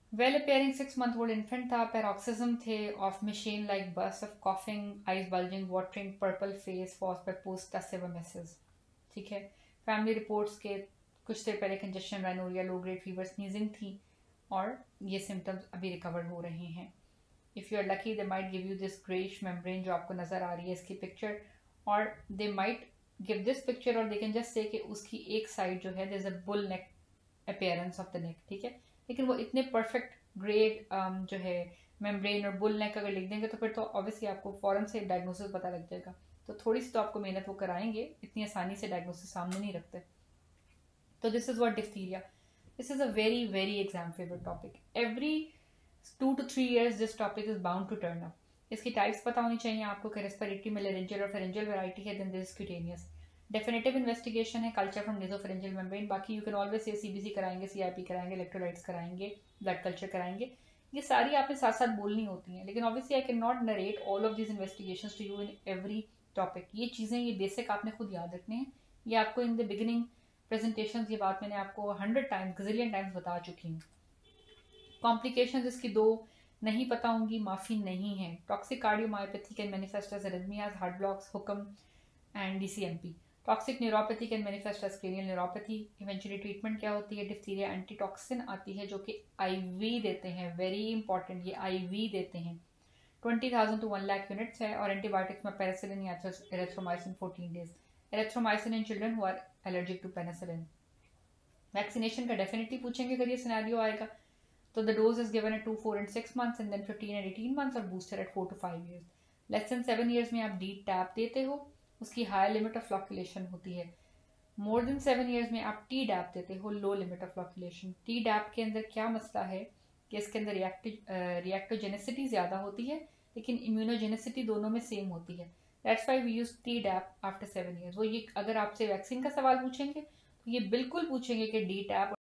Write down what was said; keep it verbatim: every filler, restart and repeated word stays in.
Well appearing six month old infant था, paroxysm थे of machine like bus of coughing, eyes bulging, watering, purple face, force by post tussive message. ठीक है। Family reports के कुछ देर पहले congestion, rhinorrhoea, low grade fever, sneezing थी और ये सिम्टम्स अभी रिकवर हो रहे हैं। If you are lucky they might give you this greyish membrane जो आपको नजर आ रही है इसकी पिक्चर, और they might give this picture और दे कैन जस्ट से कि उसकी एक साइड जो है, there is a bull neck appearance of the neck. ठीक है। लेकिन वो इतने परफेक्ट ग्रेड जो है मेम्ब्रेन और बुल नेक अगर लिख देंगे तो फिर तो ऑब्वियसली आपको फौरन से डायग्नोसिस पता लग जाएगा। तो थोड़ी सी तो आपको मेहनत वो कराएंगे, इतनी आसानी से डायग्नोसिस सामने नहीं रखते। तो this is what diphtheria, this is a very very exam favorite topic. Every two two three years this topic is bound to turn up. इसकी टाइप्स पता होनी चाहिए आपको कि रेस्पिरेटरी में लेरेंजियल और फेरेंजियल वैरायटी है, then this cutaneous. Definitive investigation है कल्चर फ्रॉम नेसोफेरेंजियल मेम्ब्रेन। बाकी you can always say CBC कराएंगे, सीआईपी कराएंगे, इलेक्ट्रोलाइट्स कराएंगे, ब्लड कल्चर कराएंगे। ये सारी आपने साथ साथ बोलनी होती हैं, लेकिन obviously I can not narrate all of this investigation to you in every topic. ये चीज़ें, ये बेसिक आपने खुद याद रखने हैं। ये आपको इन द बिगिनिंग प्रेजेंटेशन ये बात मैंने आपको हंड्रेड टाइम्स गजिलियन टाइम्स बता चुकी हूँ। कॉम्प्लिकेशंस इसकी दो नहीं पता होंगी, माफी नहीं है। Toxic cardiomyopathy can manifest as arrhythmias, heart blocks, हुक्म and DCMP. Toxic neuropathy can manifest as cranial neuropathy. Eventually treatment क्या होती है? डिप्थीरिया एंटीटॉक्सिन आती है जो कि आईवी देते हैं, वेरी इंपॉर्टेंट, ये आईवी देते हैं। Twenty thousand to one lakh units है। और एंटीबायोटिक्स में पेनिसिलिन या erythromycin fourteen days. Erythromycin in children who are allergic to penicillin. Vaccination का डेफिनेटली पूछेंगे अगर ये सिनेरियो आएगा। So the dose is given at two, four and six months and then fifteen and eighteen months, और booster at four to five years. Less than seven years में आप D tap देते हो, उसकी हाई लिमिट ऑफ फ्लॉक्यूलेशन होती है। More than seven years में आप टी डैप देते हो, low limit of flocculation. T DAP के अंदर क्या मसला है कि इसके अंदर रिएक्टोजेनेसिटी ज़्यादा होती है, लेकिन इम्यूनोजेनेसिटी दोनों में सेम होती है। That's why we use T DAP after seven years. वो ये अगर आपसे वैक्सीन का सवाल पूछेंगे तो ये बिल्कुल पूछेंगे कि डी टैप